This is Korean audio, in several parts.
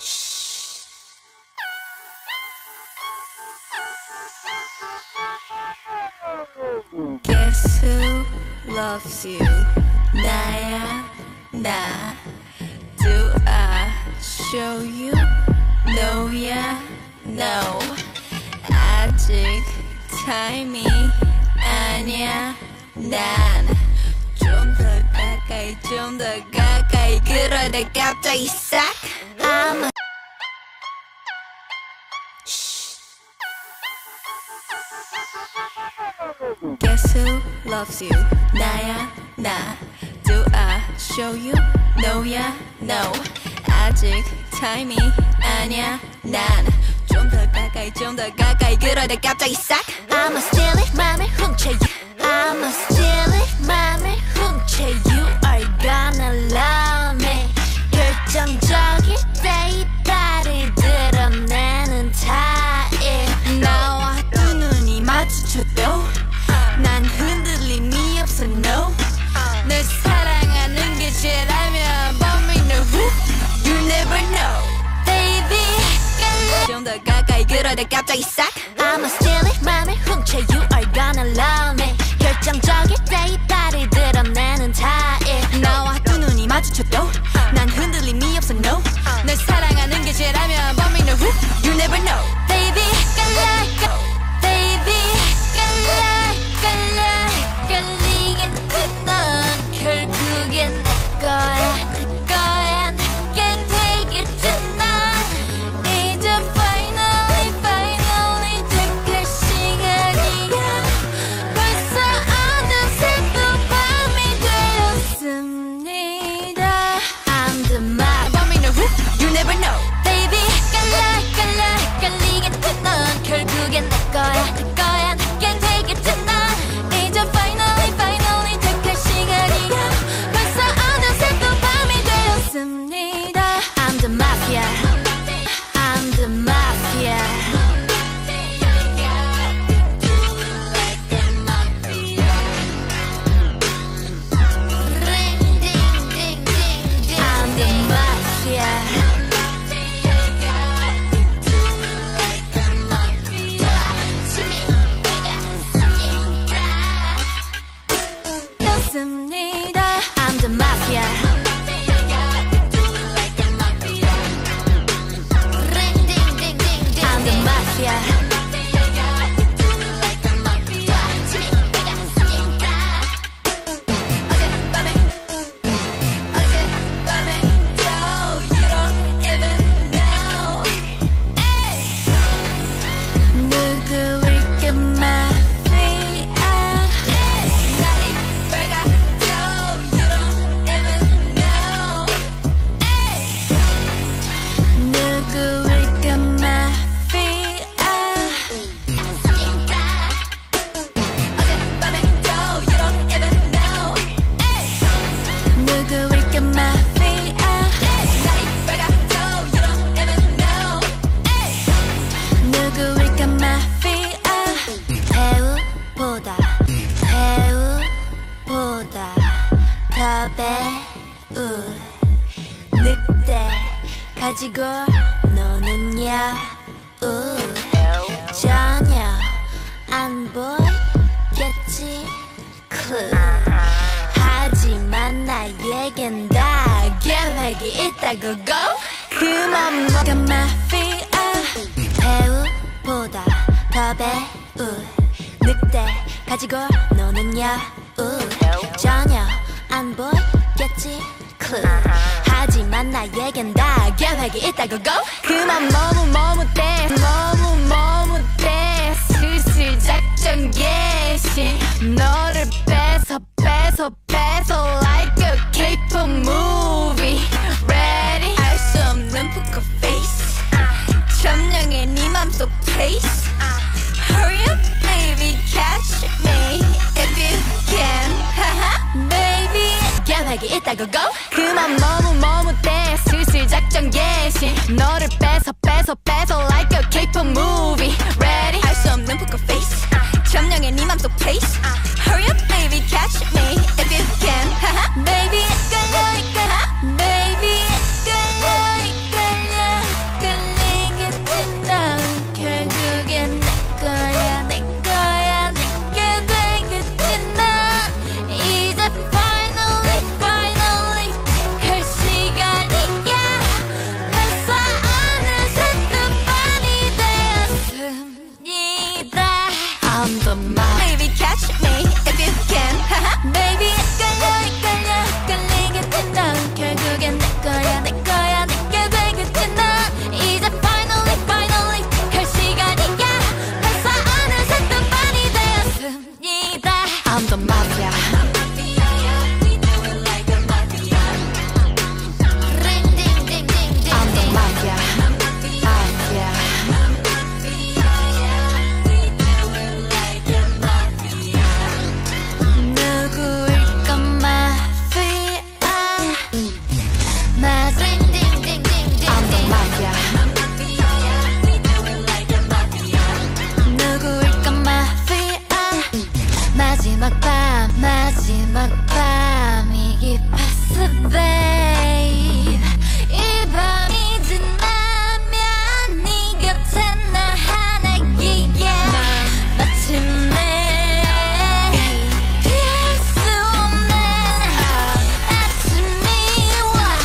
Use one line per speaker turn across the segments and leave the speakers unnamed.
Guess who loves you? 나야 나. Do I show you? No야 no. 아직 타임이 아니야 난. 좀 더 가까이 좀 더 가까이 그러다 갑자기 싹. I'm a Guess who loves you? 나야 나. Do I show you? No야 no. 아직 타임이 아니야 난. 좀 더 가까이 좀 더 가까이 그러다 갑자기 싹.
I'ma steal it 맘을 훔쳐 you. I'ma steal it 맘을 훔쳐 you are gonna love me. 결정적일 때 이 발을 드러내는 타입.
나와 두 눈이 마주쳐도 난 흔들림이 없어 no. 널 사랑하는 게 죄라면 But me no who You never know Baby 좀 더 가까이 그러다 갑자기 싹.
I'ma steal it 맘을 훔쳐 you are gonna love me. 결정적일 때 이 발을 드러내는 타입.
나와 두 눈이 마주쳐도 난 흔들림이 없어 no. 널 사랑하는 게 죄라면 But me no who You never know
Baby Baby 끌리긴 넌 결국엔 내 거야. 내 거야. Can't take it tonight. 이제 finally 택할 시간이야. 벌써 어느새 또 밤이 되었습니다. I'm the map.
But me no who You never know
Baby 끌리긴 넌 결국엔 내 거야. 내 거야. Can't take it tonight. 이제 finally 택할 시간이야. 벌써 어느새 또 밤이 되었습니다. I'm the mafia. I'm the mafia. I'm the mafia. I'm the mafia. I'm the mafia. 누구일까 마.피.아. 누구일까 마.피.아. 누구일까 마.피.아. 누구일까 마.피.아. 배우보다 더 배우. 늑대 가지고 노는 여우. 전혀 안 보이겠지 clue. 하지만 나에겐 다 계획이 있다고 go. 그만 먹어 마.피.아. 배우보다 더 배우. 늑대 가지고 노는 여우. 전혀 안 보이겠지 clue. 하지만 나에겐 다 계획이 있다고 go. 그만 머뭇대 슬슬 작전 개시. 너를 뺏어 like a K-pop movie. Ready? 알 수 없는 poker face. 점령해 네 맘속 place. Hurry up baby catch me if you can. Baby 계획이 있다고 go. 그만 머뭇대 슬슬 작전 개시. 너를 뺏어 like a K-pop movie. Ready? 알 수 없는 poker face. 점령해 네 맘속 place. Hurry up baby catch me if you can. Baby 끌려. Baby 끌려. the mafia. Maybe catch me if you can. Baby 헷갈리게 된다. 결국엔 내 거야 내게 되겠지 나. 이제 finally 갈 시간이야. 벌써 어느새 또 밤이 되었습니다. I'm the mafia. 마지막 밤이 깊었어 babe. 이 밤이 지나면 네 곁에 나 하나기야. 마침내 피할 수 없는 아침이 와.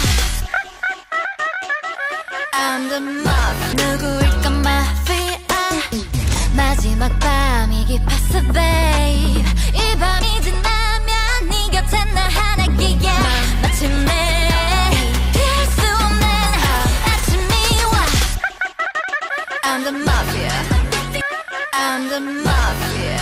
I'm the mafia. 누구일까 마.피.아. 마지막 밤이 깊었어 babe. 이 밤이 지나면 네 곁에 나 하나기야. 마침내 피할 수 없는 아침이 와. I'm the mafia. I'm the mafia.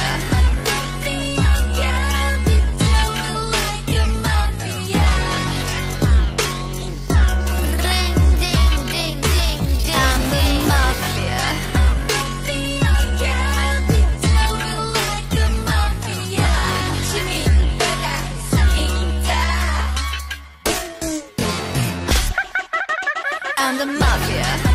I'm the mafia.